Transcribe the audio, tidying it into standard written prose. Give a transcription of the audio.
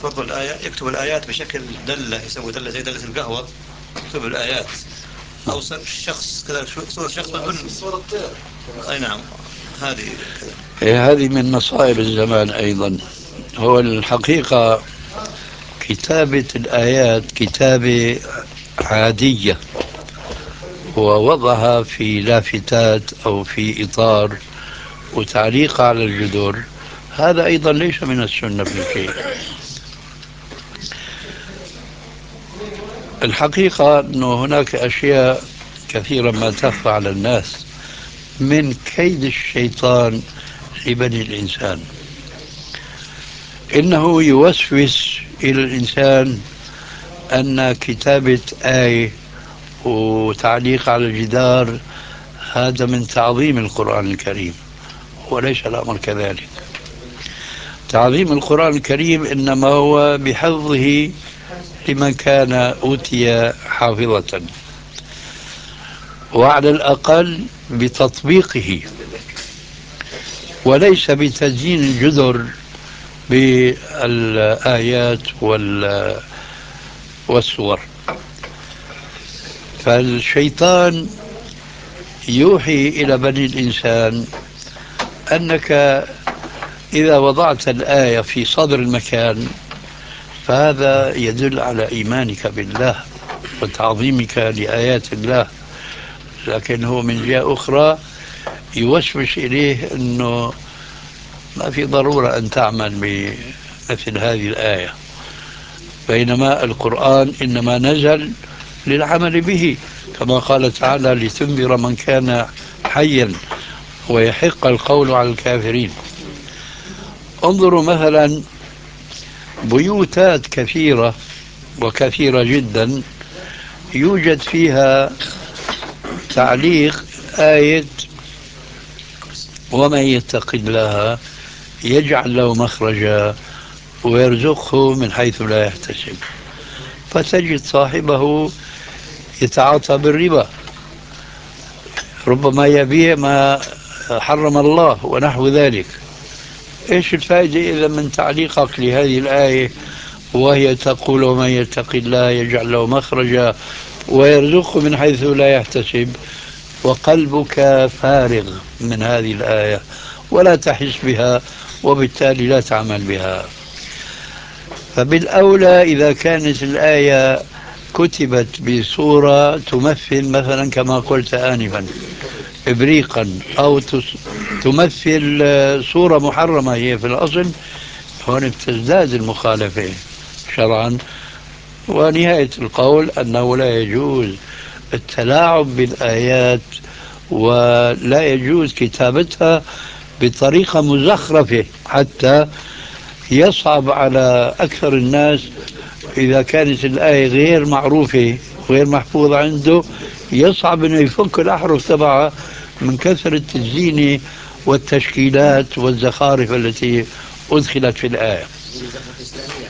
فرض الآية يكتب الآيات بشكل دلة، يسوي دلة زي دلة القهوة، يكتب الآيات. أو شخص كذا، صورة شخص صورة طير. أي نعم، هذه كذا. هذه من مصائب الزمان أيضا. هو الحقيقة كتابة الآيات كتابة عادية، ووضعها في لافتات أو في إطار وتعليق على الجدر، هذا أيضا ليس من السنة في شيء. الحقيقة أنه هناك أشياء كثيرا ما تخفى على الناس من كيد الشيطان لبني الإنسان. إنه يوسوس إلى الإنسان أن كتابة آية وتعليق على الجدار هذا من تعظيم القرآن الكريم، وليس الأمر كذلك. تعظيم القرآن الكريم إنما هو بحفظه لمن كان أوتي حافظة، وعلى الأقل بتطبيقه، وليس بتزيين الجدر بالآيات والصور. فالشيطان يوحي إلى بني الإنسان أنك إذا وضعت الآية في صدر المكان فهذا يدل على إيمانك بالله وتعظيمك لآيات الله، لكن هو من جهة أخرى يوسوس إليه أنه ما في ضرورة أن تعمل بمثل هذه الآية، بينما القرآن إنما نزل للعمل به، كما قال تعالى: لتنذر من كان حيا ويحق القول على الكافرين. انظروا مثلا بيوتات كثيرة وكثيرة جدا يوجد فيها تعليق آية: ومن يتق الله يجعل له مخرجا ويرزقه من حيث لا يحتسب. فتجد صاحبه يتعاطى بالربا، ربما يبيع ما حرم الله ونحو ذلك. ايش الفائدة إذا من تعليقك لهذه الآية وهي تقول: ومن يتق الله يجعل له مخرجا ويرزقه من حيث لا يحتسب، وقلبك فارغ من هذه الآية ولا تحس بها، وبالتالي لا تعمل بها. فبالأولى إذا كانت الآية كتبت بصورة تمثل مثلا كما قلت آنفا إبريقا، أو تمثل صورة محرمة هي في الأصل، هون بتزداد المخالفة شرعا. ونهاية القول أنه لا يجوز التلاعب بالآيات، ولا يجوز كتابتها بطريقة مزخرفة حتى يصعب على أكثر الناس إذا كانت الآية غير معروفة غير محفوظة عنده، يصعب أنه يفك الأحرف تبعها من كثرة الزينة والتشكيلات والزخارف التي أدخلت في الآية.